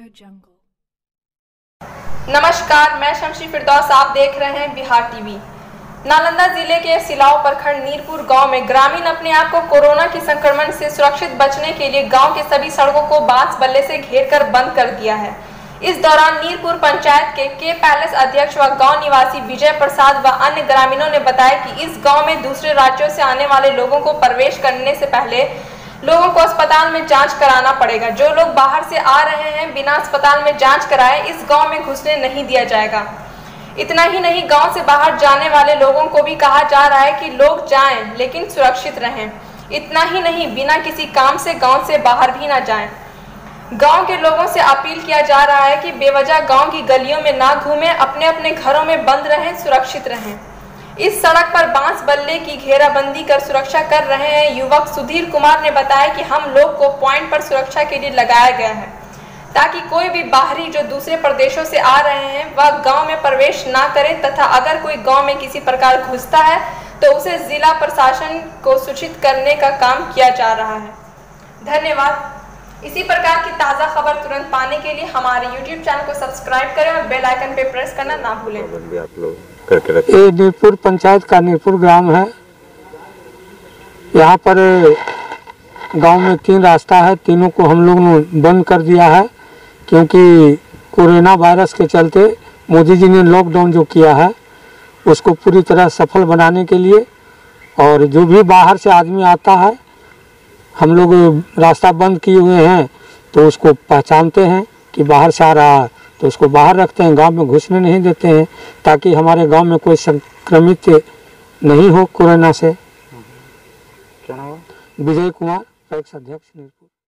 नमस्कार, मैं शमशी फिरदौस, आप देख रहे हैं बिहार टीवी। नालंदा जिले के सिलाव प्रखंड नीरपुर गांव में ग्रामीण अपने आप को कोरोना के संक्रमण से सुरक्षित बचने के लिए गांव के सभी सड़कों को बांस बल्ले से घेरकर बंद कर दिया है। इस दौरान नीरपुर पंचायत के पैलेस अध्यक्ष व गांव निवासी विजय प्रसाद व अन्य ग्रामीणों ने बताया कि इस गांव में दूसरे राज्यों से आने वाले लोगों को प्रवेश करने से पहले लोगों को अस्पताल में जांच कराना पड़ेगा। जो लोग बाहर से आ रहे हैं बिना अस्पताल में जांच कराए इस गांव में घुसने नहीं दिया जाएगा। इतना ही नहीं, गांव से बाहर जाने वाले लोगों को भी कहा जा रहा है कि लोग जाएं लेकिन सुरक्षित रहें। इतना ही नहीं, बिना किसी काम से गांव से बाहर भी ना जाएं। गांव के लोगों से अपील किया जा रहा है कि बेवजह गांव की गलियों में ना घूमें, अपने अपने घरों में बंद रहें, सुरक्षित रहें। इस सड़क पर बांस बल्ले की घेराबंदी कर सुरक्षा कर रहे हैं युवक सुधीर कुमार ने बताया कि हम लोग को पॉइंट पर सुरक्षा के लिए लगाया गया है ताकि कोई भी बाहरी जो दूसरे प्रदेशों से आ रहे हैं वह गांव में प्रवेश ना करें तथा अगर कोई गांव में किसी प्रकार घुसता है तो उसे जिला प्रशासन को सूचित करने का काम किया जा रहा है। धन्यवाद। इसी प्रकार की ताज़ा खबर तुरंत पाने के लिए हमारे YouTube चैनल को सब्सक्राइब करें और बेल आइकन पे प्रेस करना ना भूलें। ये नीरपुर पंचायत का नीरपुर ग्राम है। यहाँ पर गांव में 3 रास्ता है, तीनों को हम लोग ने बंद कर दिया है क्योंकि कोरोना वायरस के चलते मोदी जी ने लॉकडाउन जो किया है उसको पूरी तरह सफल बनाने के लिए और जो भी बाहर से आदमी आता है हम लोग रास्ता बंद किए हुए हैं तो उसको पहचानते हैं कि बाहर से आ रहा है तो उसको बाहर रखते हैं, गांव में घुसने नहीं देते हैं ताकि हमारे गांव में कोई संक्रमित नहीं हो कोरोना से। क्या नाम है? विजय कुमार, पैक्स अध्यक्ष नीरपुर।